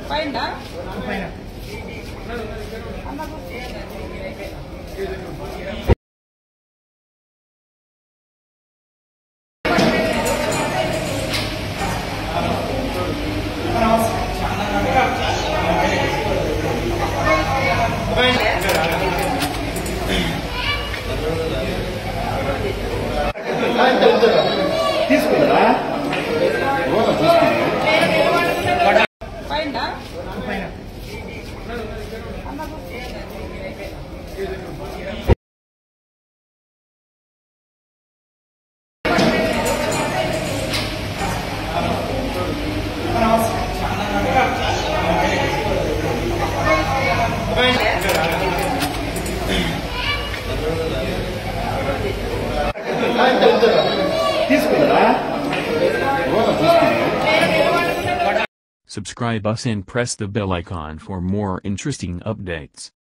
పైన తీసుకుందా పైన తీసుకుందా Subscribe us and press the bell icon for more interesting updates.